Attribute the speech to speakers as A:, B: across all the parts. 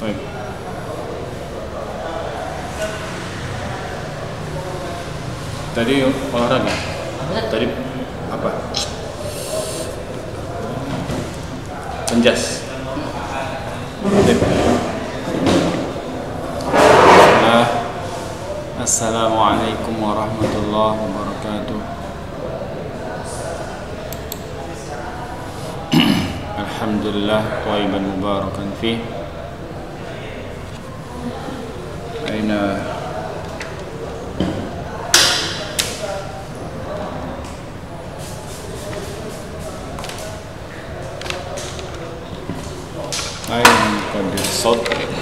A: Baik. Tadi olahraga. Tadi apa? Penjas. Assalamualaikum warahmatullahi wabarakatuh. Alhamdulillah thayyiban mubarakan fih. Aina qadir sawt.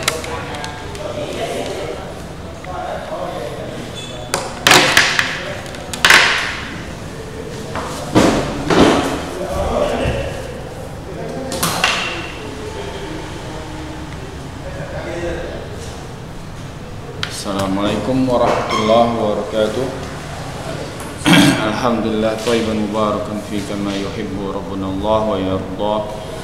A: Assalamualaikum warahmatullahi wabarakatuh. Alhamdulillah thayyiban mubarakan fi kama yuhibbu rabbuna Allah wa yarda.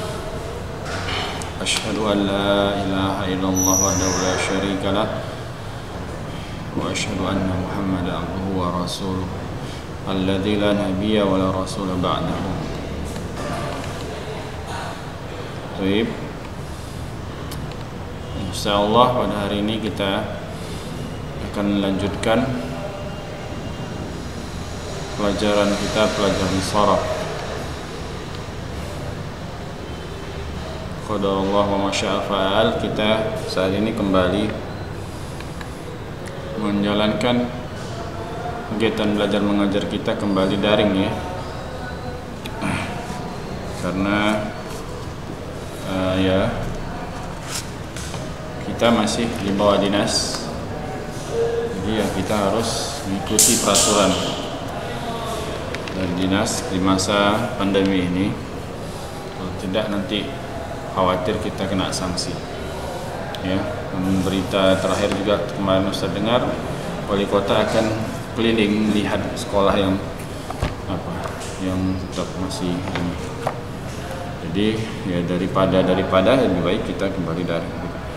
A: Asyhadu an la ilaha illallah wahdahu la syarika lah wa asyhadu anna Muhammadan abduhu wa rasuluh alladzi la nabiyya wa la rasula ba'dahu. Baik. Insyaallah pada hari ini kita akan melanjutkan pelajaran kita, pelajaran sharaf. Qadarullah wa masya'a fa'al. Kita saat ini kembali menjalankan kegiatan belajar mengajar kita kembali daring ya. Karena ya kita masih di bawah dinas. Ya, kita harus mengikuti peraturan dari dinas di masa pandemi ini. Kalau tidak nanti khawatir kita kena sanksi. Ya, berita terakhir juga kemarin Ustaz dengar wali kota akan keliling melihat sekolah yang tetap masih ini. Jadi ya daripada lebih baik kita kembali daring.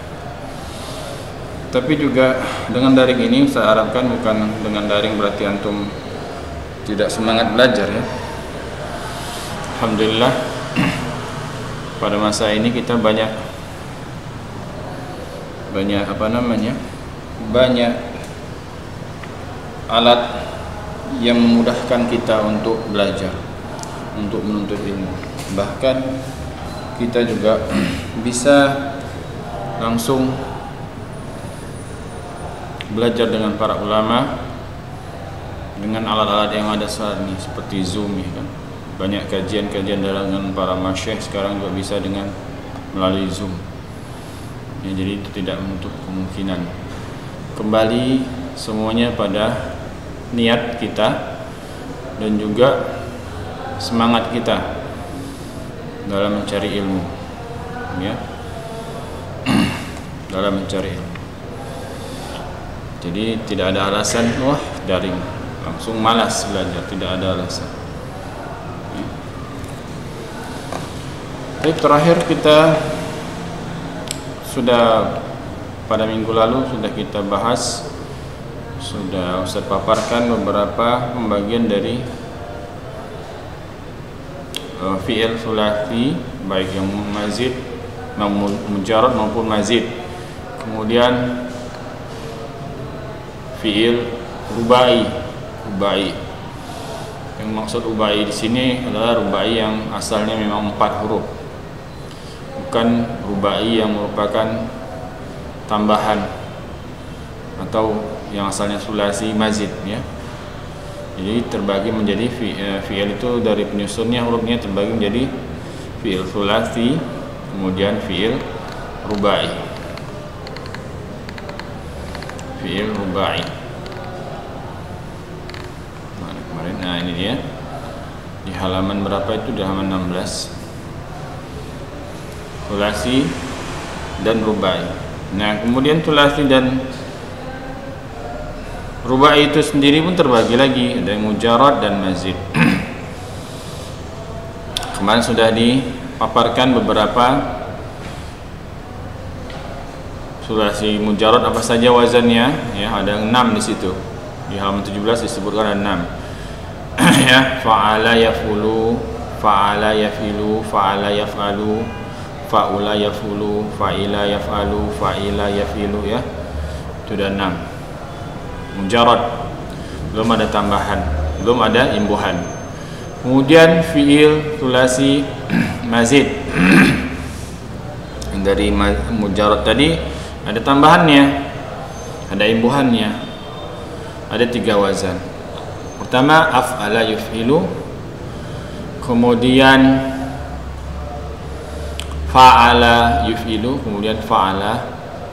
A: Tapi juga dengan daring ini saya harapkan bukan dengan daring berarti antum tidak semangat belajar ya. Alhamdulillah pada masa ini kita banyak alat yang memudahkan kita untuk belajar, untuk menuntut ilmu. Bahkan kita juga bisa langsung belajar dengan para ulama dengan alat-alat yang ada saat ini seperti Zoom ya kan. Banyak kajian-kajian dengan para masyayikh sekarang juga bisa dengan melalui Zoom. Ya, jadi itu tidak menutup kemungkinan. Kembali semuanya pada niat kita dan juga semangat kita dalam mencari ilmu. Ya. Dalam mencari ilmu. Jadi tidak ada alasan wah daring langsung malas belajar, tidak ada alasan. Baik, terakhir kita sudah pada minggu lalu sudah kita bahas, sudah Ustaz paparkan beberapa pembagian dari fi'il sulasi baik yang mazid, mujarrad maupun mazid. Kemudian fi'il rubai. Yang maksud rubai di sini adalah rubai yang asalnya memang 4 huruf. Bukan rubai yang merupakan tambahan atau yang asalnya sulasi mazid ya. Jadi terbagi menjadi fi'il itu dari penyusunnya hurufnya terbagi menjadi fi'il sulasi, kemudian fi'il rubai. Fi'il rubai. Kemarin, nah ini dia di halaman berapa itu? Di halaman 16. Sulasi dan rubai. Nah kemudian sulasi dan rubai itu sendiri pun terbagi lagi, ada yang mujarrad dan mazid. Kemarin sudah dipaparkan beberapa sulasi mujarrad apa saja wazannya, ya, ada 6 di situ. Di halaman 17 disebutkan ada 6. Ya, fa'ala yafulu, fa'ala yafilu, fa'ala yaf'alu, fa'ula yafulu, fa'ila yaf'alu, fa'ila yafilu, ya. Itu ada 6. Mujarrad. Belum ada tambahan, belum ada imbuhan. Kemudian fi'il sulasi mazid. Dari mujarrad tadi ada tambahannya, ada imbuhannya, ada 3 wazan. Pertama af'ala yuf'ilu, kemudian fa'ala yuf'ilu, kemudian fa'ala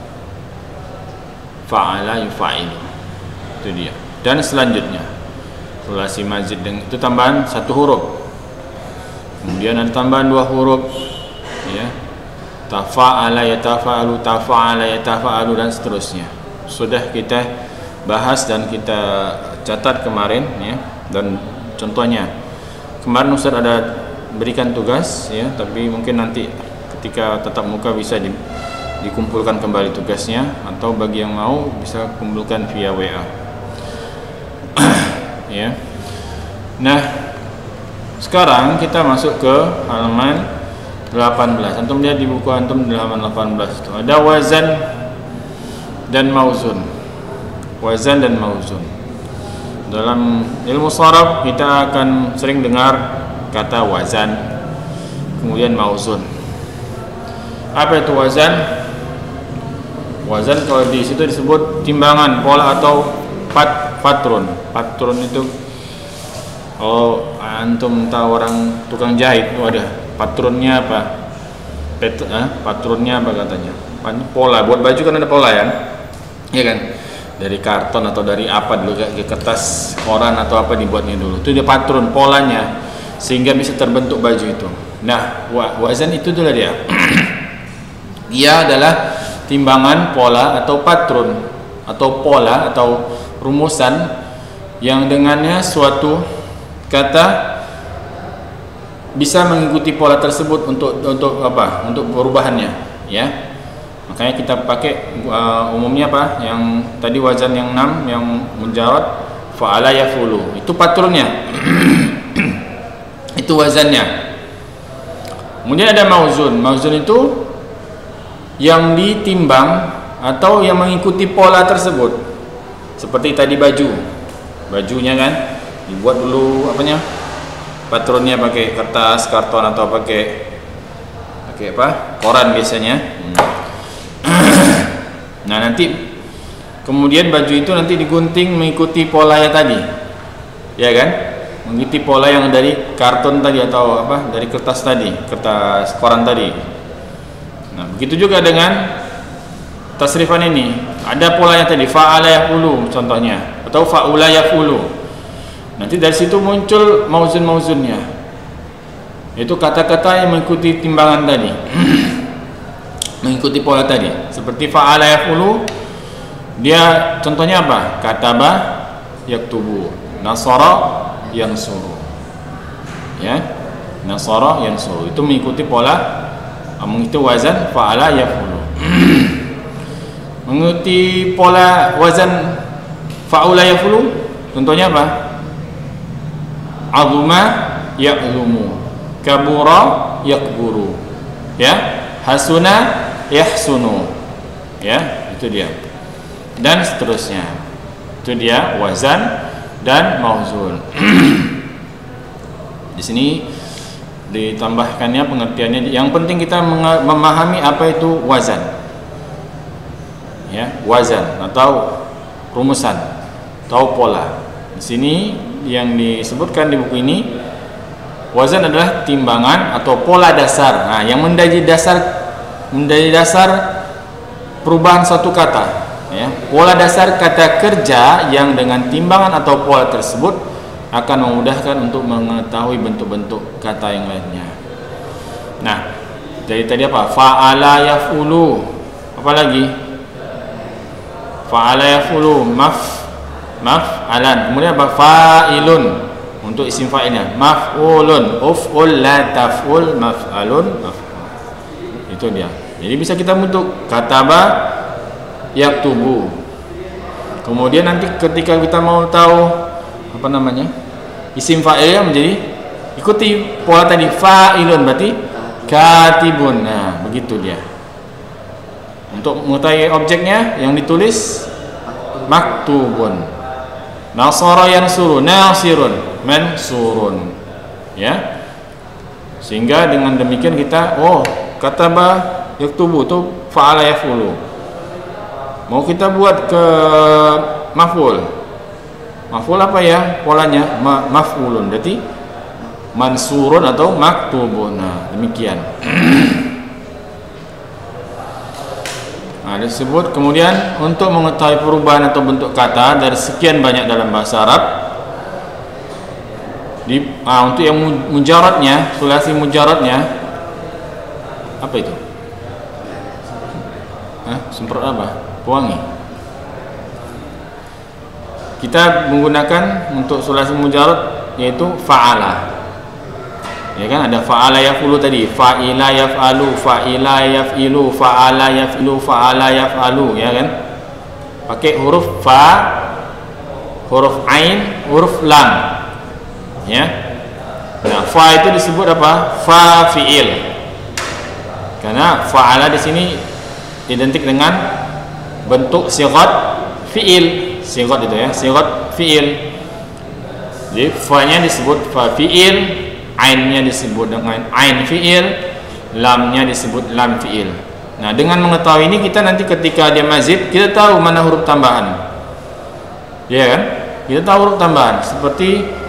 A: yufa'ilu. Itu dia. Dan selanjutnya sulasi mazid dengan itu tambahan 1 huruf, kemudian ada tambahan 2 huruf, ya, tafa'ala yatafa'alu, tafa'ala yatafa'alu, dan seterusnya. Sudah kita bahas dan kita catat kemarin, ya. Dan contohnya kemarin Ustaz ada berikan tugas, ya, tapi mungkin nanti ketika tatap muka bisa dikumpulkan kembali tugasnya, atau bagi yang mau bisa kumpulkan via WA. Ya. Nah, sekarang kita masuk ke halaman 18. Antum lihat di buku antum di halaman 18 itu ada wazan dan mauzun. Wazan dan mauzun. Dalam ilmu sharaf kita akan sering dengar kata wazan, kemudian mauzun. Apa itu wazan? Wazan kalau di situ disebut timbangan, pola, atau patron. Patron itu, oh antum tahu orang tukang jahit, ada patronnya apa? Patronnya apa katanya? Pola, buat baju kan ada pola, ya, ya kan? Dari karton atau dari apa dulu, kayak kertas koran atau apa dibuatnya dulu. Itu dia patron, polanya, sehingga bisa terbentuk baju itu. Nah, wazan itu dulu dia. Dia adalah timbangan, pola, atau patron, atau pola, atau rumusan yang dengannya suatu kata bisa mengikuti pola tersebut untuk apa? Untuk perubahannya, ya. Makanya kita pakai umumnya apa? Yang tadi wazan yang 6 yang mujarrad, fa'ala yafulu. Itu patronnya. Itu wazannya. Kemudian ada mauzun. Mauzun itu yang ditimbang atau yang mengikuti pola tersebut. Seperti tadi bajunya kan dibuat dulu apanya, patronnya pakai kertas, karton, atau pakai apa, koran biasanya. Nah, nanti kemudian baju itu nanti digunting mengikuti polanya tadi, ya kan, mengikuti pola yang dari karton tadi atau apa, dari kertas tadi, kertas koran tadi. Nah, begitu juga dengan tasrifan ini, ada polanya tadi, fa'ala yafulu contohnya, atau fa'ula yafulu. Nanti dari situ muncul mauzun-mauzunnya, itu kata-kata yang mengikuti timbangan tadi. Mengikuti pola tadi. Seperti fa'ala yafulu, dia contohnya apa? Kataba yaktubu, nasara yansuru, ya, nasara yansuru. Itu mengikuti pola, mengikuti wazan fa'ala yafulu. Mengikuti pola wazan fa'ula yafulu, contohnya apa? Azuma ya'lumu, kabura yakburu, ya, hasuna yahsunu, ya, itu dia, dan seterusnya. Itu dia wazan dan mauzun. Di sini ditambahkannya pengertiannya. Yang penting kita memahami apa itu wazan, ya, wazan atau rumusan atau pola. Di sini yang disebutkan di buku ini, wazan adalah timbangan atau pola dasar. Nah, yang menjadi dasar perubahan suatu kata, ya. Pola dasar kata kerja yang dengan timbangan atau pola tersebut akan memudahkan untuk mengetahui bentuk-bentuk kata yang lainnya. Nah, dari tadi apa? Fa'ala yaf'ulu. Apa lagi? Fa'ala yaf'ulu, maf'alan. Kemudian apa? Fa'ilun. Untuk isim fa'ilnya, maf'ulun, uf'ul, la taf'ul, maf'alun, maf'ul. Itu dia. Jadi bisa kita bentuk kataba yaktubu. Kemudian nanti ketika kita mau tahu apa namanya isim fa'ilnya menjadi ikuti pola tadi, fa'ilun berarti katibun. Nah begitu dia. Untuk mengetahui objeknya yang ditulis maktubun. Nasara yansuru, nasirun, mansurun. Ya. Sehingga dengan demikian kita kataba yaktubu itu fa'ala yaf'ulu. Mau kita buat ke maf'ul. Maf'ul apa ya polanya? Maf'ulun. Berarti mansurun atau maktubun. Nah, demikian. Nah, disebut kemudian untuk mengetahui perubahan atau bentuk kata dari sekian banyak dalam bahasa Arab. Untuk yang mujaradnya, sulasi mujaradnya apa itu? Semprot apa? Pewangi. Kita menggunakan untuk sulasi mujarad yaitu fa'ala. Ya kan ada fa'ala yaf'ulu tadi, fa'ila yaf'alu, fa'ila yaf'ilu, fa'ala yaf'ilu, fa'ala yaf'alu, ya kan? Pakai huruf fa, huruf ain, huruf lam. Ya. Nah, fa itu disebut apa? Fa fi'il. Karena fa'ala di sini identik dengan bentuk sighat fi'il. Sighat itu ya, sighat fi'il. Jadi fa-nya disebut fa fi'il, ain-nya disebut dengan ain fi'il, lamnya disebut lam fi'il. Nah, dengan mengetahui ini kita nanti ketika dia mazid, kita tahu mana huruf tambahan. Ya kan? Kita tahu huruf tambahan seperti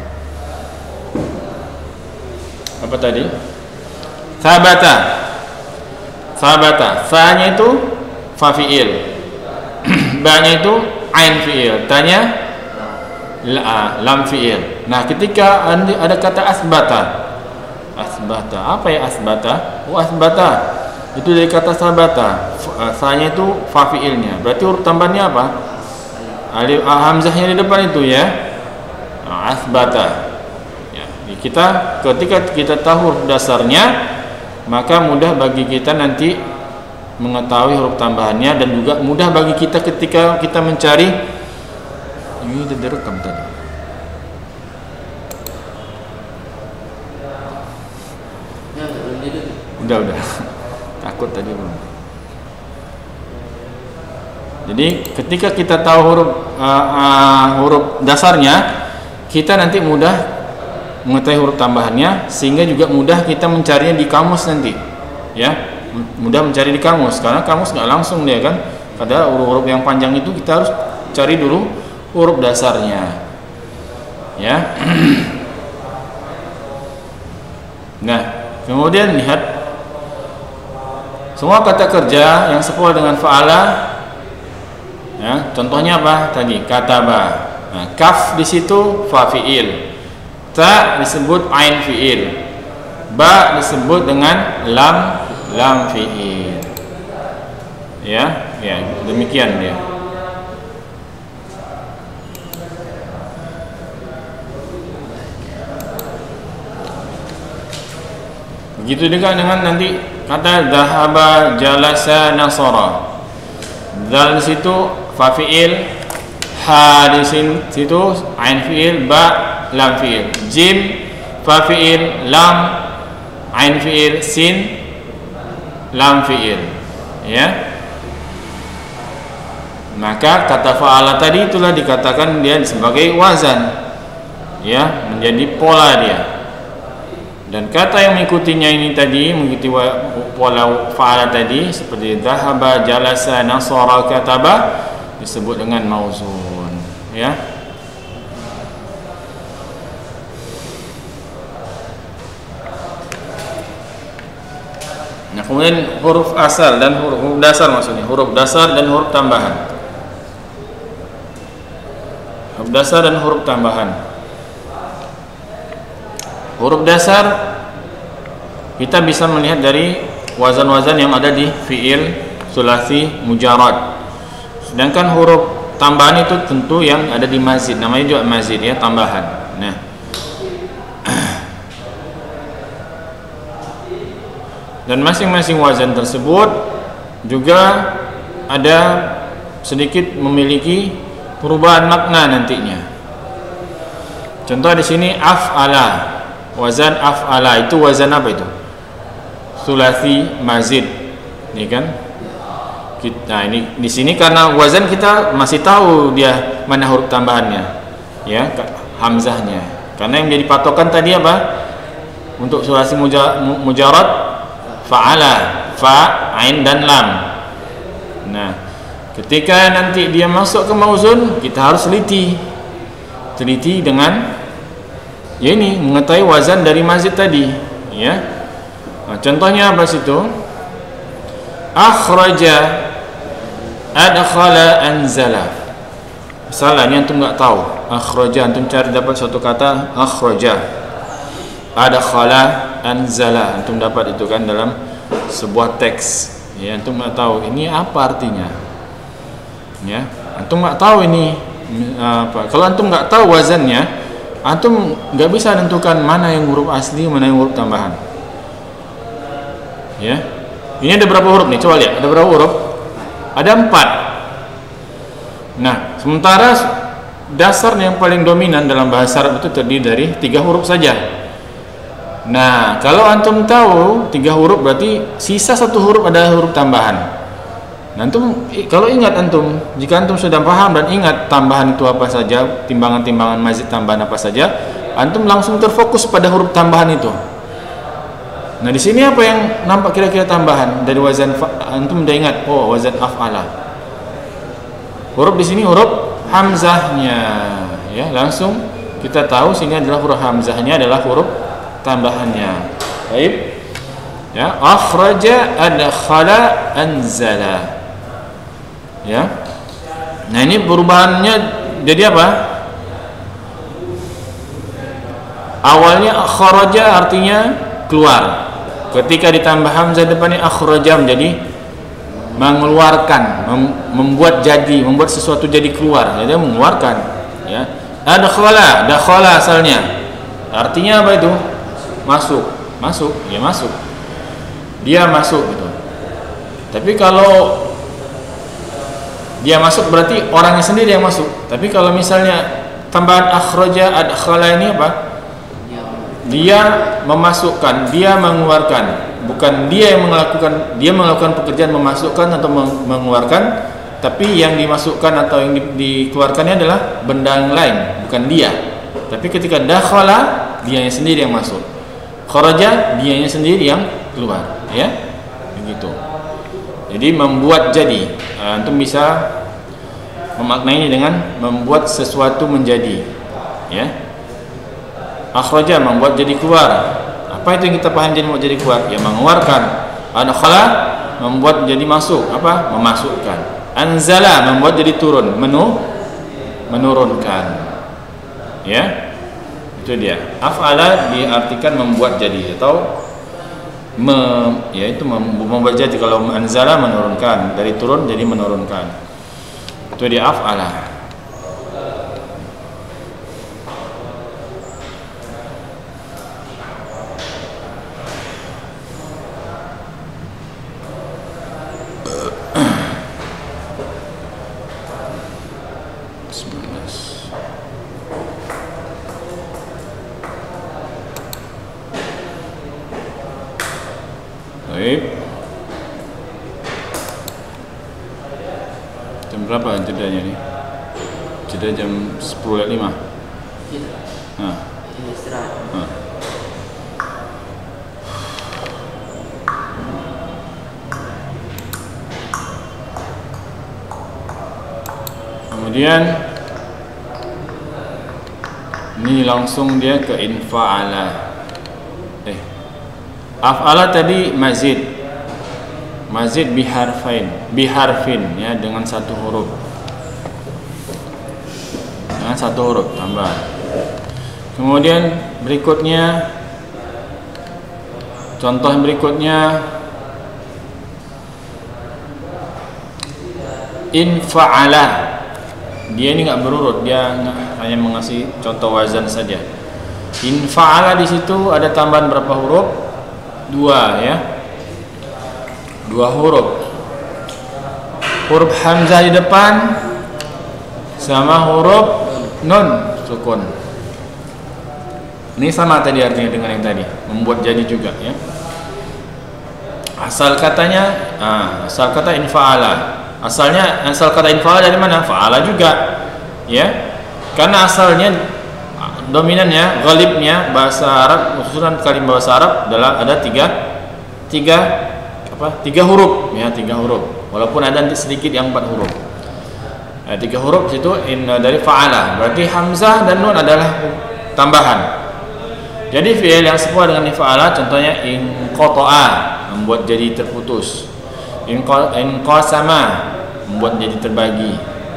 A: apa tadi? Sabata. Sabata. Fa-nya itu fa fi'il. Ba-nya itu ain fi'il. Ta-nya lam fi'il. Nah, ketika ada kata asbata. Asbata. Apa ya asbata? Asbata. Itu dari kata sabata. Sa-nya itu fa fi'ilnya. Berarti huruf tambahannya apa? Alif hamzahnya di depan itu ya. Asbata. Kita ketika kita tahu huruf dasarnya, maka mudah bagi kita nanti mengetahui huruf tambahannya, dan juga mudah bagi kita ketika kita mencari. Ini udah direkam tadi. Udah. Takut tadi belum. Jadi ketika kita tahu huruf dasarnya, kita nanti mudah mengetahui huruf tambahannya, sehingga juga mudah kita mencarinya di kamus nanti, ya, mudah mencari di kamus, karena kamus nggak langsung dia kan, padahal huruf-huruf yang panjang itu kita harus cari dulu huruf dasarnya, ya. Nah, kemudian lihat semua kata kerja yang sepuluh dengan fa'ala, ya, contohnya apa tadi? Kataba. Nah, kaf di situ fa fi'il. Ta disebut ain fi'il, ba disebut dengan lam fi'il. Ya, demikian dia. Begitu juga dengan nanti kata dhahaba, jalasa, nasara. Dal di situ fa fi'il, ha di situ ain fi'il, ba lam fi'il, jim fa fi'il, lam ain fi'il, sin lam fi'il, ya. Maka kata fa'ala tadi itulah dikatakan dia sebagai wazan, ya, menjadi pola dia. Dan kata yang mengikutinya ini tadi mengikuti pola fa'ala tadi seperti dhahaba, jalasa, nasara, kataba disebut dengan mauzun, ya. Nah, kemudian huruf asal dan huruf dasar, maksudnya huruf dasar dan huruf tambahan. Huruf dasar dan huruf tambahan. Huruf dasar kita bisa melihat dari wazan-wazan yang ada di fi'il sulasi mujarad. Sedangkan huruf tambahan itu tentu yang ada di mazid, namanya juga mazid, ya, tambahan. Nah, dan masing-masing wazan tersebut juga ada sedikit memiliki perubahan makna nantinya. Contoh di sini af'ala, wazan af'ala itu wazan apa itu? Sulasi mazid, ini kan? Nah ini di sini karena wazan kita masih tahu dia mana huruf tambahannya, ya hamzahnya. Karena yang menjadi patokan tadi apa? Untuk sulasi mujarad fa'ala, fa, ain dan lam. Nah, ketika nanti dia masuk ke mauzun, kita harus teliti dengan ya ini mengetahui wazan dari mazid tadi, ya. Nah, contohnya apa situ? Akhraja, adkhala, anzala. Salah, ini antum nggak tahu. Akhraja, antum cari dapat satu kata akhraja. Adkhala, anzala, antum dapat itu kan dalam sebuah teks. Ya, antum nggak tahu ini apa artinya. Ya, antum nggak tahu ini apa. Kalau antum nggak tahu wazannya, antum nggak bisa menentukan mana yang huruf asli, mana yang huruf tambahan. Ya, ini ada berapa huruf nih? Coba lihat, ada berapa huruf? Ada 4. Nah, sementara dasar yang paling dominan dalam bahasa Arab itu terdiri dari 3 huruf saja. Nah, kalau antum tahu 3 huruf berarti sisa 1 huruf adalah huruf tambahan. Nah, antum kalau ingat antum, jika antum sudah paham dan ingat tambahan itu apa saja, timbangan-timbangan mazid tambahan apa saja, antum langsung terfokus pada huruf tambahan itu. Nah, di sini apa yang nampak kira-kira tambahan dari wazan antum udah ingat, oh wazan af'ala. Huruf di sini huruf hamzahnya, ya, langsung kita tahu sini adalah huruf hamzahnya adalah huruf tambahannya. Baik. Ya, akhraja, adkhala, anzala. Ya. Nah, ini perubahannya jadi apa? Awalnya akhraja artinya keluar. Ketika ditambah hamzah depannya akhraja menjadi mengeluarkan, membuat sesuatu jadi keluar, jadi mengeluarkan, ya. Adkhala, dakhala asalnya. Artinya apa itu? Masuk, ya masuk. Dia masuk gitu. Tapi kalau dia masuk berarti orangnya sendiri yang masuk. Tapi kalau misalnya tambahan akhraja, adkhala ini apa? Dia memasukkan, dia mengeluarkan, bukan dia yang melakukan pekerjaan memasukkan atau mengeluarkan, tapi yang dimasukkan atau yang dikeluarkannya adalah benda yang lain, bukan dia. Tapi ketika dakhala, dianya sendiri yang masuk. Kharaja, dianya sendiri yang keluar, ya. Begitu. Jadi membuat jadi. Antum bisa memaknainya dengan membuat sesuatu menjadi, ya. Akhraja membuat jadi keluar. Apa itu yang kita paham jadi membuat jadi keluar? Ya mengeluarkan. Adkhala membuat jadi masuk. Apa? Memasukkan. Anzala membuat jadi turun. Menurunkan. Ya. Itu dia. Af'ala diartikan membuat jadi atau membuat jadi. Kalau anzala menurunkan, dari turun jadi menurunkan. Itu dia af'ala. Baik. Jam berapa jedanya nih? Jeda jam 10.05. Nah. Nah. Kemudian ini langsung dia ke infa'ala. Af'ala tadi mazid biharfin, ya, dengan 1 huruf, tambah. Kemudian berikutnya, contoh berikutnya infa'ala. Dia ini nggak berurut, dia hanya mengasih contoh wazan saja. Infa'ala di situ ada tambahan berapa huruf? 2, ya. 2 huruf. huruf hamzah di depan sama huruf nun sukun. Ini sama tadi artinya dengan yang tadi, membuat jadi juga ya. Asal katanya, asal kata infa'ala. Asalnya asal kata infa'ala dari mana? Fa'ala juga. Ya. Karena asalnya dominannya, ghalibnya bahasa Arab, khususnya kalimat bahasa Arab adalah ada tiga huruf ya, 3 huruf. Walaupun ada sedikit yang 4 huruf. 3 huruf itu dari fa'ala. Berarti hamzah dan nun adalah tambahan. Jadi fi'il yang serupa dengan fa'ala contohnya in qata'a, membuat jadi terputus. In qasama, membuat jadi terbagi.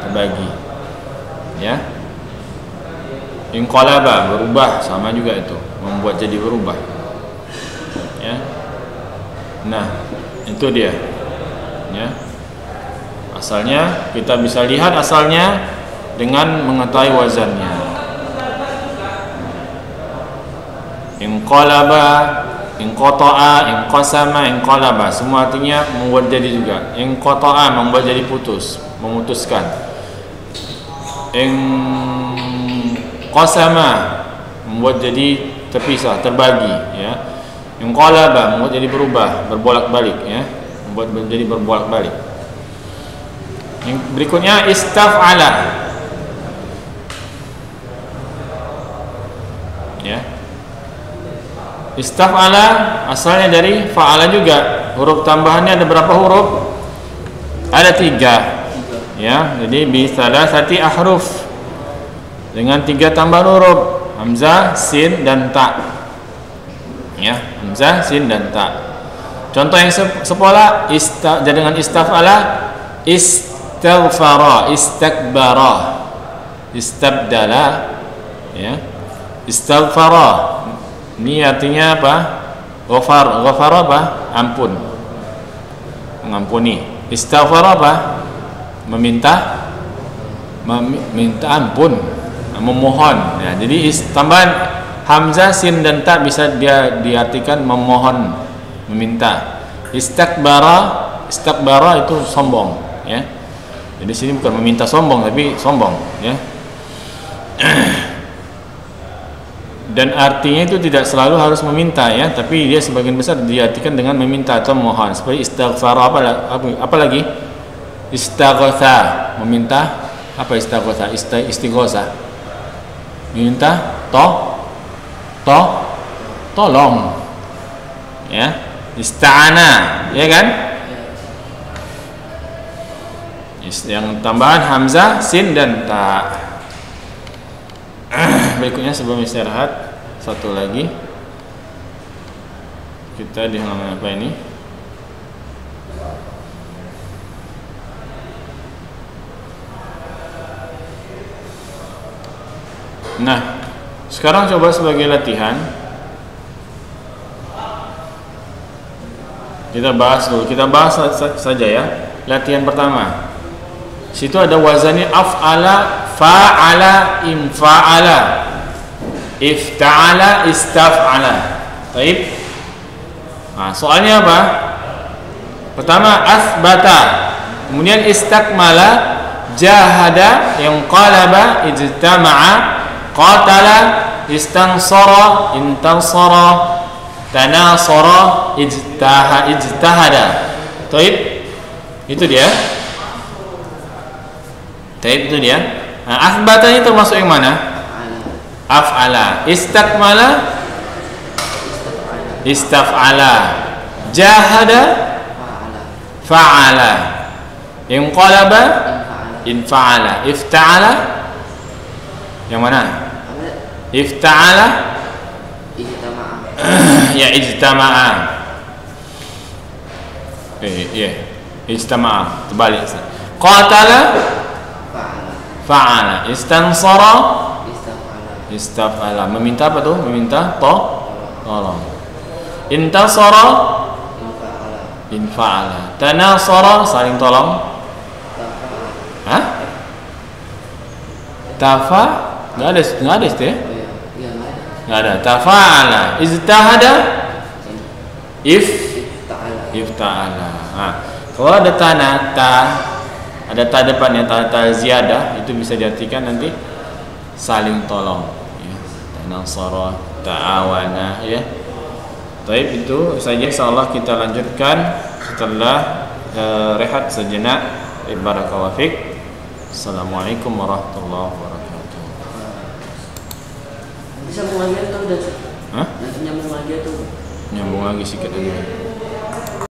A: Ya. In qalaba, berubah, sama juga itu, membuat jadi berubah. Ya. Nah, itu dia. Ya. Asalnya kita bisa lihat asalnya dengan mengetahui wazannya. In qalaba, in qata'a, in qasama, in qalaba, semua artinya membuat jadi juga. In qata'a, membuat jadi putus, memutuskan. In qasama, membuat jadi terpisah, terbagi ya. In qalaba, membuat jadi berubah, berbolak-balik ya, membuat menjadi berbolak-balik. Yang berikutnya istaf'ala. Ya. Istaf'ala asalnya dari fa'ala juga. Huruf tambahannya ada berapa huruf? Ada 3. Ya, jadi bi salasati ahruf. Dengan 3 tambahan huruf, hamzah, sin dan ta. Ya, hamzah, sin dan ta. Contoh yang sepola dengan istaf'ala, istaghfara, istakbara, istabdala, ya. Istaghfara. Ini artinya apa? Ghafara apa? Ampun. Mengampuni. Istaghfara apa? Meminta ampun, memohon. Ya, jadi tambahan hamzah, sin dan ta bisa dia diartikan memohon, meminta. Istakbara itu sombong, ya. Jadi sini bukan meminta sombong tapi sombong, ya. Dan artinya itu tidak selalu harus meminta ya, tapi dia sebagian besar diartikan dengan meminta atau mohon. Seperti istighfar apa lagi? Istaghatha, meminta apa istaghatha? Istighosa. Meminta tolong. Ya. Ista'ana, ya kan? Yang tambahan hamzah, sin dan ta. Berikutnya sebelum istirahat satu lagi, kita di halaman apa ini? Nah, sekarang coba sebagai latihan kita bahas dulu. Kita bahas saja ya. Latihan pertama. Situ ada wazannya af'ala, fa'ala, infa'ala, ifta'ala, istaf'ala. Baik. Nah, soalnya apa? Pertama asbata, kemudian istakmala, jahada, yang qalaba, ijtama'a, qatala, istansara, intansara, tanasara, ijtahada. Baik. Itu dia. Itu dia. Nah, asbata ini termasuk yang mana? Af'ala. Istakmala, istaf'ala. Jahada, fa'ala. Inqalaba, infa'ala. Ifta'ala, yang mana? Ifta'ala, ya ijtama'a. Ya, ijtama'a. Terbalik. Qatala, fa'ala. Istansara, istaf'ala. Meminta apa tuh? Meminta tolong. Intasara, infa'ala. Tanasara, saling tolong. Hah? Tafa? Enggak ada itu ya? Enggak ada. Tafa'ala. Ijtahada, ifta'ala. Nah, kalau ada ada ta depannya, ta ziyadah, itu bisa diartikan nanti saling tolong ya. Tanasara, ta'awana ya. Baik, itu saja insyaallah kita lanjutkan setelah rehat sejenak. Barakallahu fiik. Assalamualaikum warahmatullahi wabarakatuh.
B: Bisa mulai atau udah?
A: Hah?
B: Nanti nyambung lagi atau?
A: Nyambung lagi sedikit lagi.